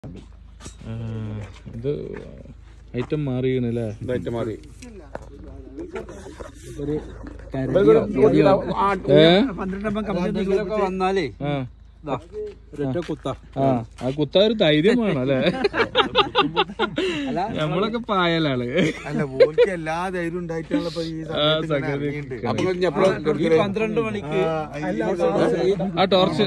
ഇത് item മാറിയല്ലേ? Item മാറി. വന്നാലേ കുത്ത ഒരു ധൈര്യം വേണം അല്ലേ? നമ്മളൊക്കെ പായലാണ്. എല്ലാ ധൈര്യം ഉണ്ടായിട്ടാണ് 12 മണിക്ക് ആ ടോർച്ച്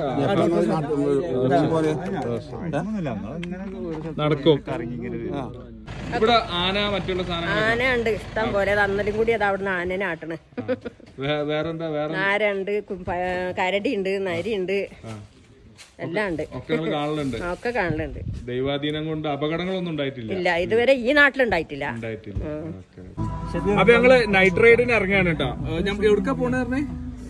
നടക്കും. ഇവിടെ ആന മറ്റുള്ള സാധനങ്ങൾ ആന ഉണ്ട് ഇഷ്ടം പോലെ. അന്നലും കൂടി അത് അവിടുന്ന് ആനനെ ആട്ടണ്. വേറെന്താ? നാരുണ്ട്, കരടി ഉണ്ട്, നരി ഉണ്ട്, എല്ലാം ഉണ്ട്. ഒക്കെ കാണലുണ്ട്. ദൈവാധീനം കൊണ്ട് അപകടങ്ങളൊന്നും ഉണ്ടായിട്ടില്ല. ഇല്ല, ഇതുവരെ ഈ നാട്ടിലുണ്ടായിട്ടില്ല. അപ്പൊ ഞങ്ങള് നൈറ്റ് റൈഡിന് ഇറങ്ങാണ് കേട്ടോ. ഞമ്മക്ക് എവിടുക്കാ പോണേ പറഞ്ഞേ?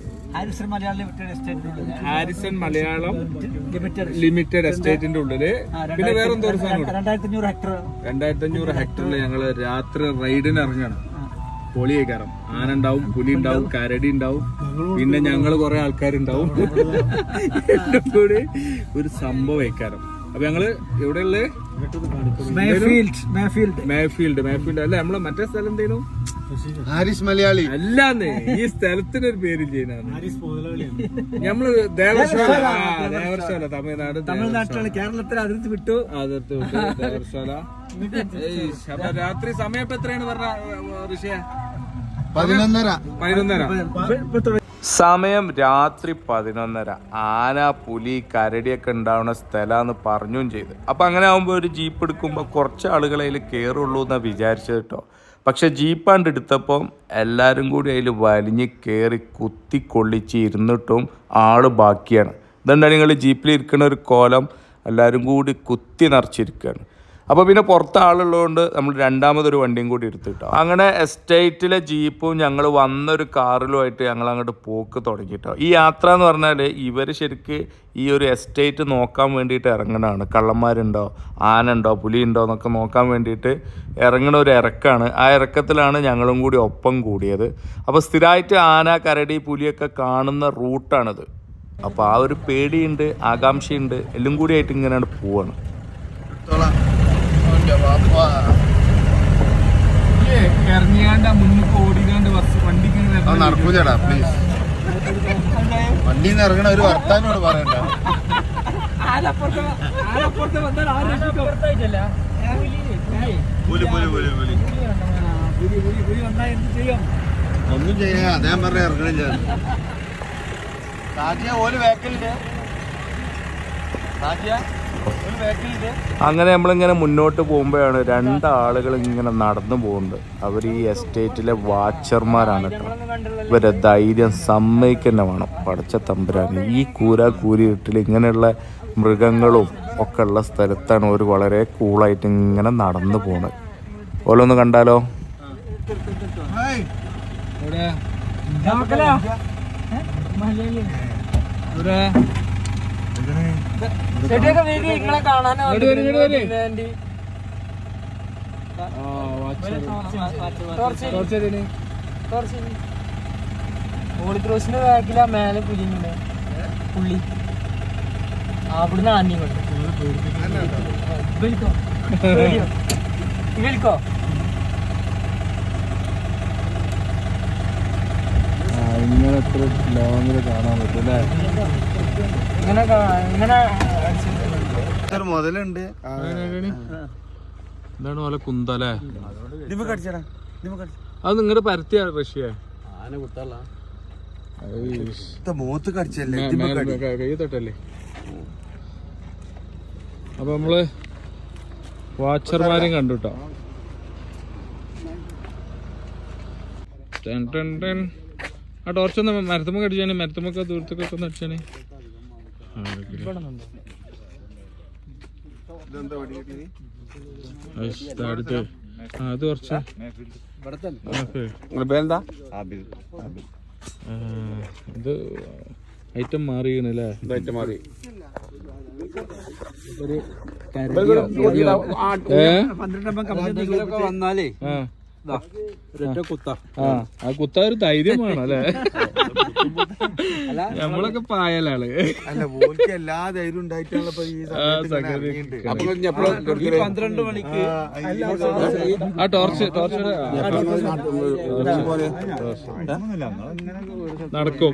ഹാരിസൺ മലയാളം ലിമിറ്റഡ് എസ്റ്റേറ്റിന്റെ ഉള്ളില്. പിന്നെ വേറെ എന്തോ ഒരു സാധനം 2500 ഹെക്ടറില് ഞങ്ങള് രാത്രി റൈഡിന് ഇറങ്ങണം. പൊളിയേക്കാരം. ആന ഉണ്ടാവും, പുലി ഉണ്ടാവും, കരടി ഉണ്ടാവും, പിന്നെ ഞങ്ങള് കൊറേ ആൾക്കാരുണ്ടാവും. കൂടി ഒരു സംഭവം ഏക്കാരം. അപ്പൊ ഞങ്ങള് എവിടെയുള്ള മേഫീൽഡ് അല്ല, നമ്മളെ മറ്റേ സ്ഥലം എന്തേലും ഹാരിസ് മലയാളി അല്ലാന്ന്. ഈ സ്ഥലത്തിനൊരു പേര് ചെയ്യുന്നതാണ്. നമ്മള് ദേവർശാല തമിഴ്നാട്ടിലാണ്. കേരളത്തിൽ അതിർത്തി വിട്ടു. ദേവർശാല. അപ്പൊ രാത്രി സമയം ഇപ്പൊ എത്രയാണ് പറഞ്ഞ ഋഷിയ? 11:30. സമയം രാത്രി 11:30. ആന, പുലി, കരടിയൊക്കെ ഉണ്ടാവുന്ന സ്ഥലമാണെന്ന് പറഞ്ഞും ചെയ്ത്. അപ്പം അങ്ങനെ ആകുമ്പോൾ ഒരു ജീപ്പ് എടുക്കുമ്പോൾ കുറച്ച് ആളുകൾ അതിൽ കയറുള്ളൂ എന്നാണ് വിചാരിച്ചത് കേട്ടോ. പക്ഷെ ജീപ്പാണ്ട് എടുത്തപ്പം എല്ലാവരും കൂടി അതിൽ വലിഞ്ഞ് കയറി കുത്തി കൊള്ളിച്ച് ഇരുന്നിട്ടും ആള് ബാക്കിയാണ്. ഇതുകൊണ്ടാണ് നിങ്ങൾ ജീപ്പിൽ ഇരിക്കുന്ന ഒരു കോലം. എല്ലാവരും കൂടി കുത്തി നിറച്ചിരിക്കുകയാണ്. അപ്പോൾ പിന്നെ പുറത്ത് ആളുള്ളതുകൊണ്ട് നമ്മൾ രണ്ടാമതൊരു വണ്ടിയും കൂടി എടുത്തിട്ടോ. അങ്ങനെ എസ്റ്റേറ്റിലെ ജീപ്പും ഞങ്ങൾ വന്നൊരു കാറിലുമായിട്ട് ഞങ്ങൾ അങ്ങോട്ട് പോക്ക് തുടങ്ങിയിട്ടോ. ഈ യാത്ര എന്ന് പറഞ്ഞാൽ ഇവർ ശരിക്ക് ഈ ഒരു എസ്റ്റേറ്റ് നോക്കാൻ വേണ്ടിയിട്ട് ഇറങ്ങണതാണ്. കള്ളന്മാരുണ്ടോ, ആന ഉണ്ടോ, പുലി ഉണ്ടോ എന്നൊക്കെ നോക്കാൻ വേണ്ടിയിട്ട് ഇറങ്ങണ ഒരു ഇറക്കാണ്. ആ ഇറക്കത്തിലാണ് ഞങ്ങളും കൂടി ഒപ്പം കൂടിയത്. അപ്പോൾ സ്ഥിരമായിട്ട് ആന, കരടി, പുലിയൊക്കെ കാണുന്ന റൂട്ടാണിത്. അപ്പോൾ ആ ഒരു പേടിയുണ്ട്, ആകാംക്ഷയുണ്ട്, എല്ലാം കൂടി ആയിട്ട് ഇങ്ങനെയാണ് പോവാണ്. ഇറങ്ങിയാണ്ട് മുന്നിൽ ഓടിക്കാണ്ട് വണ്ടിക്ക് നടക്കൂലടാ പ്ലീസ്. വണ്ടിന്ന് ഇറങ്ങണ ഒരു വർത്താനോട് പറയണ്ട. ഒന്നും ചെയ്യാ. അദ്ദേഹം പറഞ്ഞ ഇറങ്ങണില്ല. ഓല് വേക്കലില്ല. അങ്ങനെ നമ്മളിങ്ങനെ മുന്നോട്ട് പോകുമ്പോഴാണ് രണ്ടാളുകൾ ഇങ്ങനെ നടന്നു പോകുന്നത്. അവർ ഈ എസ്റ്റേറ്റിലെ വാച്ചർമാരാണ് കേട്ടോ. ഇവരെ ധൈര്യം സമ്മതിക്കന്നെ വേണം. പടച്ച തമ്പുരാന്. ഈ കൂരിട്ടിൽ ഇങ്ങനെയുള്ള മൃഗങ്ങളും ഒക്കെ ഉള്ള സ്ഥലത്താണ് അവർ വളരെ കൂളായിട്ട് ഇങ്ങനെ നടന്നു പോകുന്നത്. ഓരോന്ന് കണ്ടാലോ? ഹോളിക്രോസിന്റെ ബാക്കിലാ മേലെ പുലിയുണ്ട്. പുള്ളി അവിടുന്ന് ആഞ്ഞു കൊണ്ട് വിളിക്കോ. ഇങ്ങനെ എത്ര ലോങ്ങില് കാണാൻ പറ്റും അല്ലേ? മുതലുണ്ട്. എന്താണ് പോലെ കുന്തല്ലേ? അത് നിങ്ങളുടെ പരത്തിയ റഷ്യ മൂത്ത് കടിച്ചല്ലേ കൈ തൊട്ടല്ലേ? അപ്പൊ നമ്മള് വാച്ചർമാരെയും കണ്ടുട്ടോ. ആ ടോർച്ചൊന്ന് മരത്തുമ്പോ അടിച്ചാണ്. മരത്തുമ്പൊക്കെ ദൂരത്തൊക്കെ ഒന്ന് അടിച്ചാണ്. അത് കുറച്ച് ഇത് ഐറ്റം മാറിയല്ലേ? ഐറ്റം മാറി. 12 വന്നാലേ ആ കുത്ത ഒരു ധൈര്യം വേണം അല്ലേ? നമ്മളൊക്കെ പായലാണ്. അല്ല ഓൽക്ക് എല്ലാ ധൈര്യം ഉണ്ടായിട്ടാണല്ലോ ഇപ്പൊ ഈ 12 മണിക്ക് ആ ടോർച്ച് നടക്കും.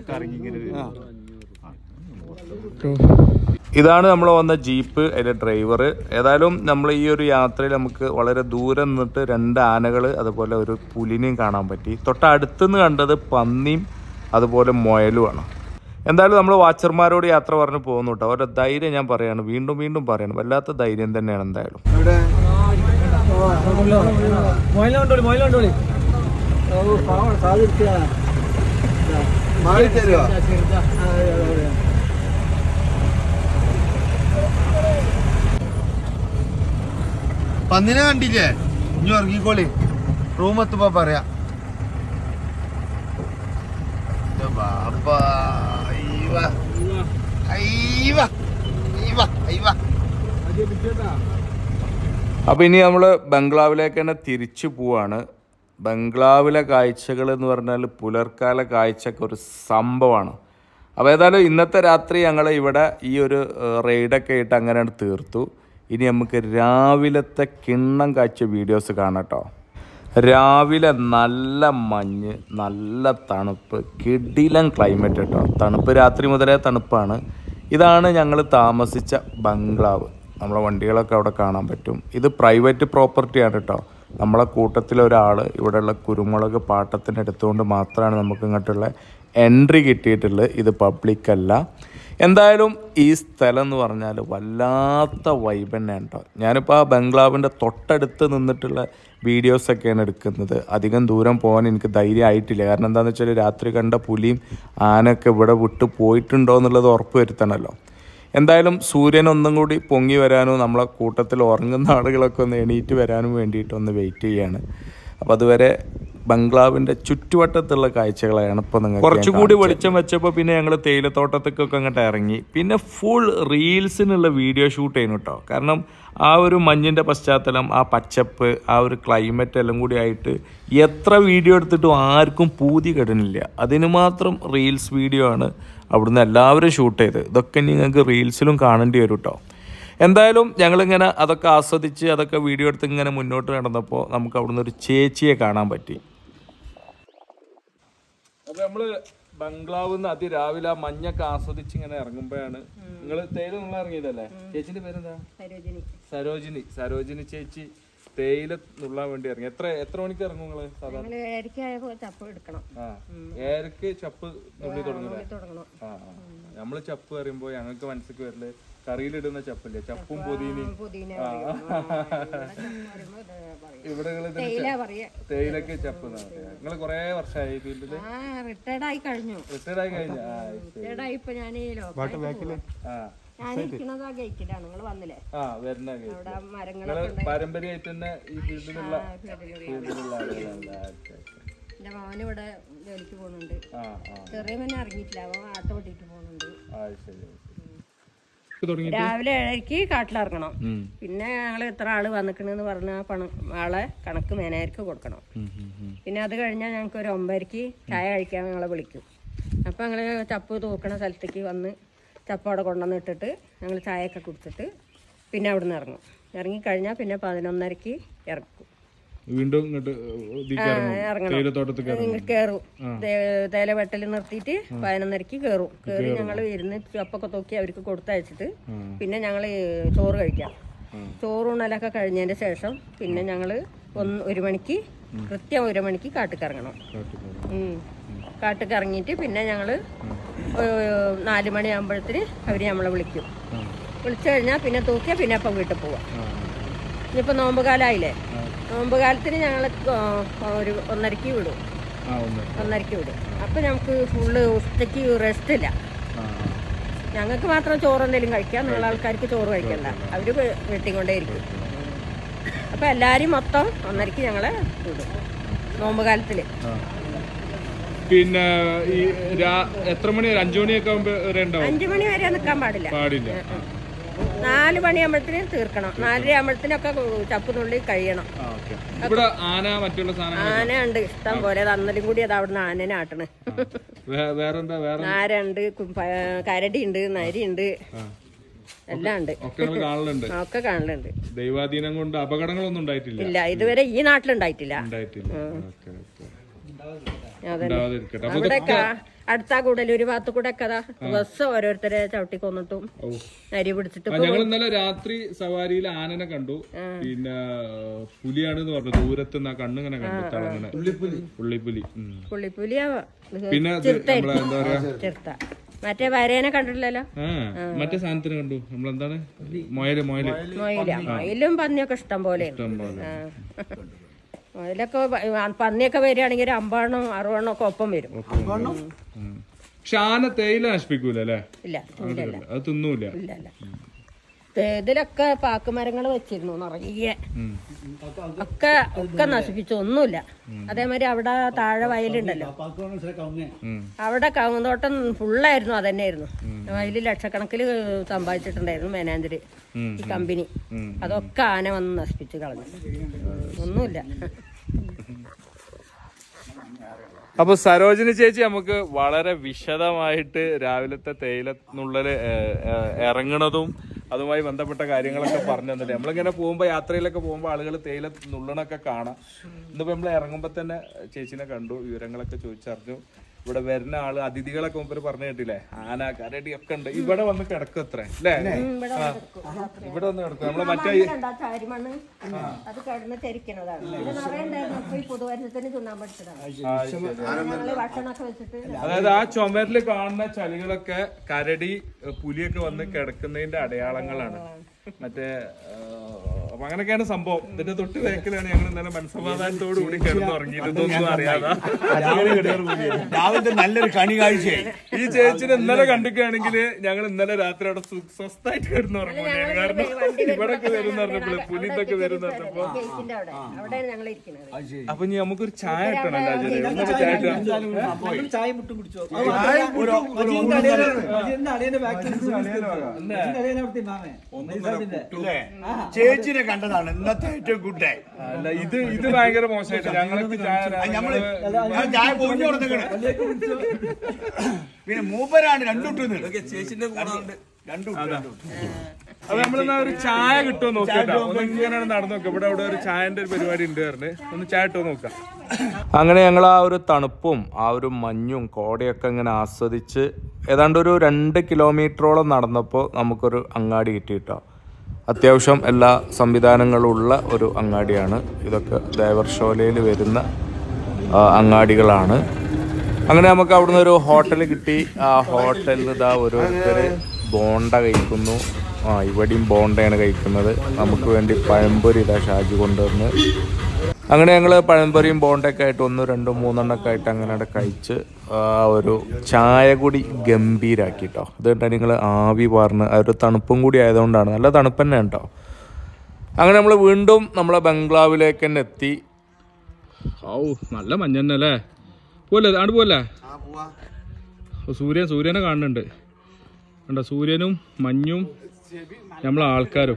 ഇതാണ് നമ്മൾ വന്ന ജീപ്പ്, അതിന്റെ ഡ്രൈവർ. ഏതായാലും നമ്മൾ ഈ ഒരു യാത്രയിൽ നമുക്ക് വളരെ ദൂരം നിന്നിട്ട് 2 ആനകൾ അതുപോലെ ഒരു പുലിനെയും കാണാൻ പറ്റി. തൊട്ടടുത്തുനിന്ന് കണ്ടത് പന്നിയും അതുപോലെ മുയലുമാണ്. എന്തായാലും നമ്മൾ വാച്ചർമാരോട് യാത്ര പറഞ്ഞ് പോകുന്നു കേട്ടോ. അവരുടെ ധൈര്യം ഞാൻ പറയാണ്, വീണ്ടും വീണ്ടും പറയണം, വല്ലാത്ത ധൈര്യം തന്നെയാണ്. എന്തായാലും പന്നിനെ കണ്ടില്ലേ? ഇനി ഉറങ്ങിക്കോളി, റൂം എത്തുമ്പോ പറയാ. അപ്പൊ ഇനി നമ്മള് ബംഗ്ലാവിലേക്ക് തന്നെ തിരിച്ചു പോവാണ്. ബംഗ്ലാവിലെ കാഴ്ചകൾ എന്ന് പറഞ്ഞാൽ പുലർക്കാല കാഴ്ചക്ക് ഒരു സംഭവമാണ്. അപ്പോൾ ഏതായാലും ഇന്നത്തെ രാത്രി ഞങ്ങൾ ഇവിടെ ഈ ഒരു റൈഡൊക്കെ ആയിട്ട് അങ്ങനെ തീർത്തു. ഇനി നമുക്ക് രാവിലത്തെ കിണ്ണം കാഴ്ച വീഡിയോസ് കാണാം കേട്ടോ. രാവിലെ നല്ല മഞ്ഞ്, നല്ല തണുപ്പ്, കിടിലൻ ക്ലൈമറ്റ് കേട്ടോ. തണുപ്പ് രാത്രി മുതലേ തണുപ്പാണ്. ഇതാണ് ഞങ്ങൾ താമസിച്ച ബംഗ്ലാവ്. നമ്മളെ വണ്ടികളൊക്കെ അവിടെ കാണാൻ പറ്റും. ഇത് പ്രൈവറ്റ് പ്രോപ്പർട്ടിയാണ് കേട്ടോ. നമ്മളെ കൂട്ടത്തിലൊരാൾ ഇവിടെയുള്ള കുരുമുളക് പാട്ടത്തിന് എടുത്തുകൊണ്ട് മാത്രമാണ് നമുക്ക് ഇങ്ങോട്ടുള്ള എൻട്രി കിട്ടിയിട്ടുള്ളത്. ഇത് പബ്ലിക് അല്ല. എന്തായാലും ഈ സ്ഥലം എന്ന് പറഞ്ഞാൽ വല്ലാത്ത വൈബ് തന്നെയാണ് കേട്ടോ. ഞാനിപ്പോൾ ആ ബംഗ്ലാവിൻ്റെ തൊട്ടടുത്ത് നിന്നിട്ടുള്ള വീഡിയോസൊക്കെയാണ് എടുക്കുന്നത്. അധികം ദൂരം പോകാൻ എനിക്ക് ധൈര്യം ആയിട്ടില്ല. കാരണം എന്താണെന്ന് വെച്ചാൽ രാത്രി കണ്ട പുലിയും ആനയൊക്കെ ഇവിടെ വിട്ട് പോയിട്ടുണ്ടോ എന്നുള്ളത് ഉറപ്പ് വരുത്തണമല്ലോ. എന്തായാലും സൂര്യൻ ഒന്നും കൂടി പൊങ്ങി വരാനും നമ്മളെ കൂട്ടത്തിൽ ഉറങ്ങുന്ന ആളുകളൊക്കെ ഒന്ന് എണീറ്റ് വരാനും വേണ്ടിയിട്ടൊന്ന് വെയിറ്റ് ചെയ്യാണ്. അപ്പോൾ അതുവരെ ബംഗ്ലാവിൻ്റെ ചുറ്റുവട്ടത്തുള്ള കാഴ്ചകളാണ് ഇപ്പോൾ നിങ്ങൾക്ക്. കുറച്ചുകൂടി വെളിച്ചം വെച്ചപ്പോൾ പിന്നെ ഞങ്ങൾ തേയിലത്തോട്ടത്തേക്കൊക്കെ അങ്ങോട്ട് ഇറങ്ങി. പിന്നെ ഫുൾ റീൽസിനുള്ള വീഡിയോ ഷൂട്ട് ചെയ്യുന്നു കേട്ടോ. കാരണം ആ ഒരു മഞ്ഞിൻ്റെ പശ്ചാത്തലം, ആ പച്ചപ്പ്, ആ ഒരു ക്ലൈമറ്റ് എല്ലാം കൂടി ആയിട്ട് എത്ര വീഡിയോ എടുത്തിട്ടും ആർക്കും പൂതി കെടുന്നില്ല. അതിന് മാത്രം റീൽസ് വീഡിയോ ആണ് അവിടുന്ന് എല്ലാവരും ഷൂട്ട് ചെയ്ത്. ഇതൊക്കെ നിങ്ങൾക്ക് റീൽസിലും കാണേണ്ടി വരും കേട്ടോ. എന്തായാലും ഞങ്ങളിങ്ങനെ അതൊക്കെ ആസ്വദിച്ച് അതൊക്കെ വീഡിയോ എടുത്ത് ഇങ്ങനെ മുന്നോട്ട് നടന്നപ്പോൾ നമുക്ക് അവിടുന്ന് ഒരു ചേച്ചിയെ കാണാൻ പറ്റി. അപ്പോൾ നമ്മൾ ബംഗ്ലാവിൽ നിന്ന് അതിരാവിലെ ആ മഞ്ഞൊക്കെ ആസ്വദിച്ച് ഇങ്ങനെ ഇറങ്ങുമ്പോഴാണ് നിങ്ങൾ തേയില നമ്മൾ ഇറങ്ങിയതല്ലേ? ചേച്ചിന്റെ പേരെന്താ? സരോജിനി ചേച്ചി തേയില നുള്ളാൻ വേണ്ടി ഇറങ്ങി. എത്ര മണിക്ക് ഇറങ്ങും നിങ്ങള്? സാധാരണ 7:00 ചപ്പ് നുള്ളി തുടങ്ങും. നമ്മള് ചപ്പ് പറയുമ്പോ ഞങ്ങൾക്ക് മനസ്സിലേക്ക് വരല് കറിയിലിടുന്ന ചപ്പില്ലേ, ചപ്പും പുതിനയും. ഇവിടെ തേയിലക്ക് ചപ്പ്. നിങ്ങള് കൊറേ വർഷമായി ഫീൽഡില്? റിട്ടയർഡ് ആയി കഴിഞ്ഞു. പാരമ്പര്യമായിട്ട് തന്നെ ഈ ഫീൽഡിലുള്ള എന്റെ മോനിവിടെ ജോലിക്ക് പോകുന്നുണ്ട്. ചെറിയ മോനെ ഇറങ്ങിയിട്ടില്ല, അവൻ ആട്ടോ ഓട്ടിട്ട് പോകുന്നുണ്ട്. രാവിലെ 7:00 കാട്ടിലിറങ്ങണം. പിന്നെ ഞങ്ങള് എത്ര ആള് വന്നിക്കണെന്ന് പറഞ്ഞ ആളെ കണക്ക് മേനേജർക്ക് കൊടുക്കണം. പിന്നെ അത് കഴിഞ്ഞാൽ ഞങ്ങൾക്ക് ഒരു 9:00 ചായ കഴിക്കാൻ ഞങ്ങളെ വിളിക്കും. അപ്പൊ ഞങ്ങള് ചപ്പ് തൂക്കണ സ്ഥലത്തേക്ക് വന്ന് ചപ്പ് അവിടെ കൊണ്ടുവന്ന് ഇട്ടിട്ട് ഞങ്ങൾ ചായയൊക്കെ കുടിച്ചിട്ട് പിന്നെ അവിടെ നിന്ന് ഇറങ്ങും. ഇറങ്ങിക്കഴിഞ്ഞാൽ പിന്നെ 11:30 ഇറക്കും. വീണ്ടും കയറും. തേയില വെട്ടൽ നിർത്തിയിട്ട് 11:30 കയറും. കയറി ഞങ്ങൾ ഇരുന്ന് ചപ്പൊക്കെ തൂക്കി അവർക്ക് കൊടുത്തയച്ചിട്ട് പിന്നെ ഞങ്ങൾ ചോറ് കഴിക്കാം. ചോറൂണലൊക്കെ കഴിഞ്ഞതിന്റെ ശേഷം പിന്നെ ഞങ്ങള് 1 മണിക്ക് കൃത്യം 1 മണിക്ക് കാട്ടിക്കിറങ്ങണം. കാട്ടിക്കിറങ്ങിയിട്ട് പിന്നെ ഞങ്ങള് 4 മണിയാകുമ്പോഴത്തേന് അവര് നമ്മളെ വിളിക്കും. വിളിച്ചു കഴിഞ്ഞാൽ പിന്നെ തൂക്കിയാൽ പിന്നെ അപ്പം വീട്ടിൽ പോവാം. ഇനിയിപ്പോൾ നോമ്പ് കാലമായില്ലേ, നോമ്പ് കാലത്തിന് ഞങ്ങൾ ഒരു 1:30 വിടും. 1:30 വിടും. അപ്പം നമുക്ക് ഫുള്ള് ഉച്ചയ്ക്ക് റെസ്റ്റ് ഇല്ല. ഞങ്ങൾക്ക് മാത്രം ചോറ് എന്തെങ്കിലും കഴിക്കാം, നിങ്ങളെ ആൾക്കാർക്ക് ചോറ് കഴിക്കണ്ട, അവർ വീട്ടിൽ കൊണ്ടേ ഇരിക്കും. അപ്പം എല്ലാവരും മൊത്തം 1:30 ഞങ്ങളെ വിടും നോമ്പ് കാലത്തിൽ. പിന്നെ എത്ര മണി? 5 മണിയൊക്കെ 5 മണി വരെ നിൽക്കാൻ പാടില്ല. 4 മണിയാകുമ്പോഴത്തേന് തീർക്കണം. 4:30 ആകുമ്പോഴത്തേനൊക്കെ ചപ്പുന്നുള്ളി കഴിയണം. ഇവിടെ ആന മറ്റുള്ള ആന ഉണ്ട് ഇഷ്ടം പോലെ. അന്നലും കൂടി അത് അവിടുന്ന് ആനനെ ആട്ടണ്. നാരുണ്ട്, കരടി ഉണ്ട്, നരി ഉണ്ട്, എല്ലാം ഉണ്ട്. ഒക്കെ കാണലുണ്ട്. ദൈവാധീനം കൊണ്ട് അപകടങ്ങളൊന്നും ഉണ്ടായിട്ടില്ല. ഇല്ല, ഇതുവരെ ഈ നാട്ടിലുണ്ടായിട്ടില്ല. അവിടെയൊക്കെ അടുത്ത കൂടൽ ഒരു ഭാഗത്ത് കൂടെ ഒക്കെ ബസ് ഓരോരുത്തരെ ചവിട്ടി കൊന്നിട്ടും നരി പിടിച്ചിട്ട്. ഞങ്ങൾ ഇന്നലെ രാത്രി സവാരിയിൽ ആനനെ കണ്ടു. പിന്നെ പുലിയാണെന്ന് പറഞ്ഞു. ദൂരത്ത് നിന്ന് കണ്ണിങ്ങനെ കണ്ടു. പുള്ളിപ്പുലിയാ. പിന്നെ ചിർത്ത. മറ്റേ വരേനെ കണ്ടിട്ടില്ലല്ലോ. മറ്റേ സാധനത്തിന് കണ്ടു. നമ്മളെന്താണ് മയിലും പന്നിയൊക്കെ ഇഷ്ടം പോലെ. അതിലൊക്കെ പന്നിയൊക്കെ വരികയാണെങ്കിൽ 50 60 ഒക്കെ ഒപ്പം വരും. പക്ഷെ ആന തേയില നശിപ്പിക്കൂല അല്ലേ? ഇല്ല, അത് തിന്നൂല. ഇതിലൊക്കെ പാക്കുമരങ്ങൾ വെച്ചിരുന്നു നിറയെ. ഒക്കെ നശിപ്പിച്ചു, ഒന്നുമില്ല. അതേമാതിരി അവിടെ താഴെ വയലുണ്ടല്ലോ, അവിടെ കവുങ്ങോട്ടം ഫുള്ളായിരുന്നു. അതന്നെയായിരുന്നു വയലിൽ ലക്ഷക്കണക്കിൽ സമ്പാദിച്ചിട്ടുണ്ടായിരുന്നു മാനേജര്, ഈ കമ്പനി. അതൊക്കെ ആന വന്ന് നശിപ്പിച്ചു കളഞ്ഞു. ഒന്നുമില്ല. അപ്പൊ സരോജിനി ചേച്ചി നമുക്ക് വളരെ വിശദമായിട്ട് രാവിലത്തെ തേയിലന്നുള്ളിൽ ഇറങ്ങണതും അതുമായി ബന്ധപ്പെട്ട കാര്യങ്ങളൊക്കെ പറഞ്ഞു തന്നിട്ട് നമ്മളിങ്ങനെ പോകുമ്പോൾ യാത്രയിലൊക്കെ പോകുമ്പോൾ ആളുകൾ തേയില നുള്ളണൊക്കെ കാണാം. ഇന്നിപ്പോ നമ്മൾ ഇറങ്ങുമ്പോ തന്നെ ചേച്ചിനെ കണ്ടു, വിവരങ്ങളൊക്കെ ചോദിച്ചറിഞ്ഞു. ഇവിടെ വരുന്ന ആള് അതിഥികളൊക്കെ മുമ്പ് പറഞ്ഞു കേട്ടില്ലേ, ആന കരടി ഒക്കെ ഉണ്ട്. ഇവിടെ വന്ന് കിടക്കും അത്ര അല്ലേ? ഇവിടെ വന്ന് കിടക്കും. നമ്മളെ മറ്റേ അത് കിടന്ന് ചരിക്കണതാണ്. അതായത് ആ ചുമരില് കാണുന്ന ചളികളൊക്കെ കരടി പുലിയൊക്കെ വന്ന് കിടക്കുന്നതിന്റെ അടയാളങ്ങളാണ്. മറ്റേ അപ്പൊ അങ്ങനെയൊക്കെയാണ് സംഭവം. ഇതിന്റെ തൊട്ട് വേക്കിലാണ് ഞങ്ങൾ ഇന്നലെ മനസ്സമാധാനത്തോടു കൂടി കിടന്നുറങ്ങിയത്. ഇതൊന്നും അറിയാതെ നല്ലൊരു കണി കാഴ്ച. ഈ ചേച്ചിനെ ഇന്നലെ കണ്ടിക്കുകയാണെങ്കിൽ ഞങ്ങൾ ഇന്നലെ രാത്രി അവിടെ സ്വസ്ഥായിട്ട് കിടന്നുറങ്ങുകയാണ്. കാരണം ഇവിടൊക്കെ വരും പറഞ്ഞപ്പോൾ പുലി ഇതൊക്കെ വരും പറഞ്ഞപ്പോ. അപ്പൊ ഇനി നമുക്കൊരു ചായ കിട്ടണല്ലോ. ചായ മുട്ടും കുടിച്ചോ. ചേച്ചിനെ കണ്ടതാണ് ഇന്നത്തെ ഏറ്റവും ഗുഡ് ഡേ. അല്ല, ഇത് ഭയങ്കര മോശമായിട്ട് ഞങ്ങൾക്ക് ചായ പൊഞ്ഞു കൊടുത്തേക്കണേ. പിന്നെ മൂപ്പരാണ് രണ്ടുട്ടുന്നത്. ചേച്ചിന്റെ കൂടെ അപ്പൊ നമ്മളെന്നാ ഒരു ചായ കിട്ടുമോ നോക്കിട്ടോ. ഇങ്ങനെയാണ് നടന്നു നോക്കാം. ഇവിടെ ഒരു ചായന്റെ ഒരു പരിപാടി ഉണ്ട് പറഞ്ഞ് ഒന്ന് ചായ ഇട്ടോ നോക്കാം. അങ്ങനെ ഞങ്ങൾ ആ ഒരു തണുപ്പും ആ ഒരു മഞ്ഞും കോടയൊക്കെ ഇങ്ങനെ ആസ്വദിച്ച് ഏതാണ്ട് ഒരു 2 കിലോമീറ്ററോളം നടന്നപ്പോൾ നമുക്കൊരു അങ്ങാടി കിട്ടിയിട്ടോ. അത്യാവശ്യം എല്ലാ സംവിധാനങ്ങളുള്ള ഒരു അങ്ങാടിയാണ്. ഇതൊക്കെ ദേവർഷോലയിൽ വരുന്ന അങ്ങാടികളാണ്. അങ്ങനെ നമുക്ക് അവിടുന്ന് ഒരു ഹോട്ടൽ കിട്ടി. ആ ഹോട്ടലിൽ ഇതാ ഓരോരുത്തർ ബോണ്ട കഴിക്കുന്നു. ഇവിടെയും ബോണ്ടയാണ് കഴിക്കുന്നത്. നമുക്ക് വേണ്ടി പഴംപൊരി ഇതാ ഷാജി കൊണ്ടുവന്ന്. അങ്ങനെ ഞങ്ങൾ പഴംപൊരിയും ബോണ്ടൊക്കെ ആയിട്ട് 1 2 3 ഒക്കെ ആയിട്ട് അങ്ങനെ കഴിച്ച് ഒരു ചായ കൂടി ഗംഭീരാക്കിട്ടോ. ഇത് കേട്ടോ നിങ്ങൾ ആവി പാർന്ന് ആ ഒരു തണുപ്പും കൂടി ആയതുകൊണ്ടാണ്. നല്ല തണുപ്പ് തന്നെ കേട്ടോ. അങ്ങനെ നമ്മൾ വീണ്ടും നമ്മളെ ബംഗ്ലാവിലേക്ക് തന്നെ എത്തി. നല്ല മഞ്ഞ തന്നെ അല്ലേ? പോലെ ആണ്ട് പോലെ സൂര്യനെ കാണുന്നുണ്ട്. കണ്ടോ, സൂര്യനും മഞ്ഞും നമ്മളെ ആൾക്കാരും.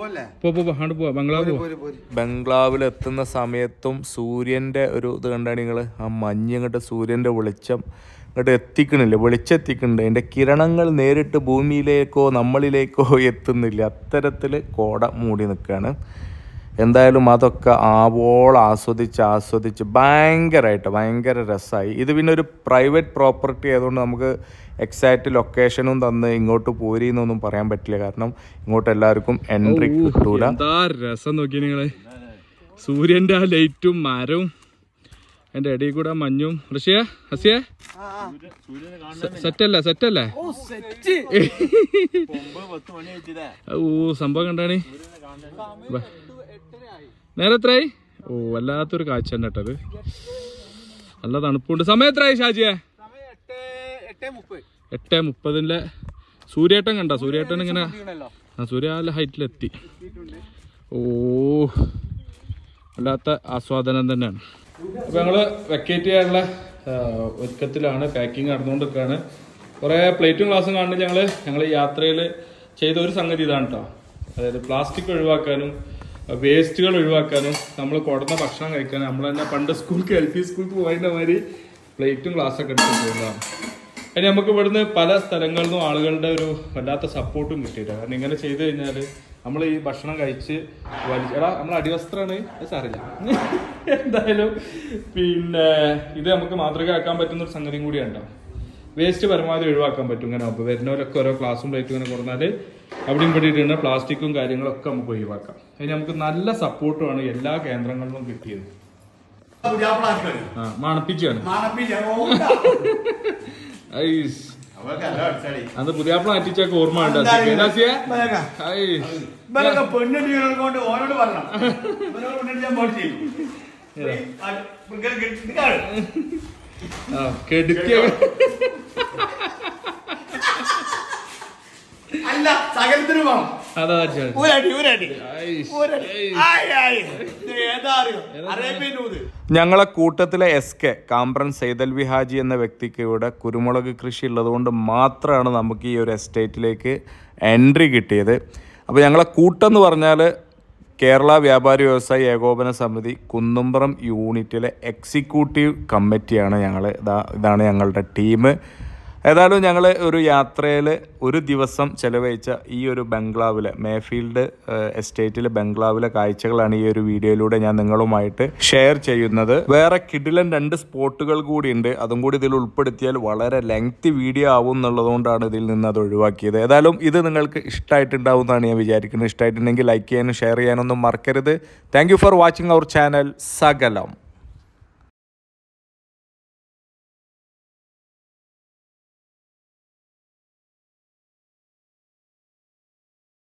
ബംഗ്ലാവിൽ എത്തുന്ന സമയത്തും സൂര്യന്റെ ഒരു ഇത് കണ്ടാണ് നിങ്ങൾ. ആ മഞ്ഞ് ഇങ്ങോട്ട് സൂര്യന്റെ വെളിച്ചം ഇങ്ങോട്ട് എത്തിക്കണില്ല, വെളിച്ചെത്തിക്കുന്നുണ്ട്. അതിന്റെ കിരണങ്ങൾ നേരിട്ട് ഭൂമിയിലേക്കോ നമ്മളിലേക്കോ എത്തുന്നില്ല. അത്തരത്തിൽ കോട മൂടി നിൽക്കുകയാണ്. എന്തായാലും അതൊക്കെ ആവോളം ആസ്വദിച്ച് ഭയങ്കര രസമായി. ഇത് പിന്നെ ഒരു പ്രൈവറ്റ് പ്രോപ്പർട്ടി ആയതുകൊണ്ട് നമുക്ക് എക്സാക്റ്റ് ലൊക്കേഷനും തന്ന് ഇങ്ങോട്ട് പോരിന്നൊന്നും പറയാൻ പറ്റില്ല. കാരണം ഇങ്ങോട്ട് എല്ലാവർക്കും എൻട്രി കിട്ടൂല. എന്താ രസം നോക്കി നിങ്ങള്, സൂര്യന്റെ ആ ലൈറ്റും മരവും അതിന്റെ ഇടയിൽ കൂടെ മഞ്ഞും. ഹസിയ സെറ്റല്ലേ? ഓ സംഭവം കണ്ടാണ്. നേരെ എത്രയായി? ഓ വല്ലാത്തൊരു കാഴ്ച തന്നെ കേട്ടത്. നല്ല തണുപ്പുണ്ട്. സമയം എത്രയായി ഷാജിയെ? 8:30. സൂര്യേട്ടൻ കണ്ട? സൂര്യേട്ടൻ ഇങ്ങനെ സൂര്യ നല്ല ഹൈറ്റിലെത്തി. ഓ വല്ലാത്ത ആസ്വാദനം തന്നെയാണ്. അപ്പൊ ഞങ്ങള് വെക്കേറ്റ് ചെയ്യാനുള്ള ഒരുക്കത്തിലാണ്. പാക്കിങ് നടന്നുകൊണ്ടിരിക്കുകയാണ്. കുറെ പ്ലേറ്റും ഗ്ലാസും കാണുന്നത് ഞങ്ങൾ യാത്രയിൽ ചെയ്ത ഒരു സംഗതി ഇതാണ് കേട്ടോ. അതായത് പ്ലാസ്റ്റിക് ഒഴിവാക്കാനും വേസ്റ്റുകൾ ഒഴിവാക്കാനും നമ്മൾ കൊടുന്ന ഭക്ഷണം കഴിക്കാനും നമ്മൾ തന്നെ പണ്ട് സ്കൂൾക്ക് LP സ്കൂൾക്ക് പോയതിൻ്റെ മാതിരി പ്ലേറ്റും ഗ്ലാസ്സൊക്കെ എടുത്ത് പോകുന്നതാണ്. അതിന് നമുക്ക് ഇവിടുന്ന് പല സ്ഥലങ്ങളിൽ നിന്നും ആളുകളുടെ ഒരു വല്ലാത്ത സപ്പോർട്ടും കിട്ടിയില്ല. കാരണം ഇങ്ങനെ ചെയ്ത് കഴിഞ്ഞാൽ നമ്മൾ ഈ ഭക്ഷണം കഴിച്ച് എടാ നമ്മൾ അടിവസ്ത്രമാണ് സാറില്ല എന്തായാലും പിന്നെ ഇത് നമുക്ക് മാതൃകയാക്കാൻ പറ്റുന്ന ഒരു സംഗതിയും കൂടിയാണ് കേട്ടോ. വേസ്റ്റ് പരമാവധി ഒഴിവാക്കാൻ പറ്റും. ഇങ്ങനെ അപ്പോൾ വരുന്നവരൊക്കെ ഓരോ ക്ലാസ്സും പ്ലേറ്റും ഇങ്ങനെ കൊടുത്താൽ അവിടെയും പെട്ടിട്ടുണ്ട് പ്ലാസ്റ്റിക്കും കാര്യങ്ങളൊക്കെ നമുക്ക് ഒഴിവാക്കാം. അതിന് നമുക്ക് നല്ല സപ്പോർട്ടുമാണ് എല്ലാ കേന്ദ്രങ്ങളിലും കിട്ടിയത്. മണപ്പിച്ചാണ് അത് പുതിയാപ്പിള അറ്റിച്ചൊക്കെ ഓർമ്മ ഉണ്ട്. കെടുക്കിയ അല്ല സകലത്തിന് വേണം. ഞങ്ങളെ കൂട്ടത്തിലെ SK കാമ്പ്രൻ സൈദൽവി ഹാജി എന്ന വ്യക്തിക്ക് ഇവിടെ കുരുമുളക് കൃഷി ഉള്ളതുകൊണ്ട് മാത്രമാണ് നമുക്ക് ഈ ഒരു എസ്റ്റേറ്റിലേക്ക് എൻട്രി കിട്ടിയത്. അപ്പോൾ ഞങ്ങളെ കൂട്ടം എന്ന് പറഞ്ഞാൽ കേരള വ്യാപാരി വ്യവസായി ഏകോപന സമിതി കുന്നുംപുറം യൂണിറ്റിലെ എക്സിക്യൂട്ടീവ് കമ്മിറ്റിയാണ് ഞങ്ങൾ. ഇതാണ് ഞങ്ങളുടെ ടീം. ഏതായാലും ഞങ്ങൾ ഒരു യാത്രയിൽ ഒരു ദിവസം ചെലവഴിച്ച ഈ ഒരു ബംഗ്ലാവിലെ മേഫീൽഡ് എസ്റ്റേറ്റിലെ ബംഗ്ലാവിലെ കാഴ്ചകളാണ് ഈ ഒരു വീഡിയോയിലൂടെ ഞാൻ നിങ്ങളുമായിട്ട് ഷെയർ ചെയ്യുന്നത്. വേറെ കിടിലൻ 2 സ്പോട്ടുകൾ കൂടി ഉണ്ട്. അതും കൂടി ഇതിൽ ഉൾപ്പെടുത്തിയാൽ വളരെ ലെങ്തി വീഡിയോ ആവും എന്നുള്ളതുകൊണ്ടാണ് ഇതിൽ നിന്ന് അത് ഒഴിവാക്കിയത്. ഏതായാലും ഇത് നിങ്ങൾക്ക് ഇഷ്ടമായിട്ടുണ്ടാവും എന്നാണ് ഞാൻ വിചാരിക്കുന്നത്. ഇഷ്ടമായിട്ടുണ്ടെങ്കിൽ ലൈക്ക് ചെയ്യാനും ഷെയർ ചെയ്യാനൊന്നും മറക്കരുത്. Thank you for watching our channel. സകലം.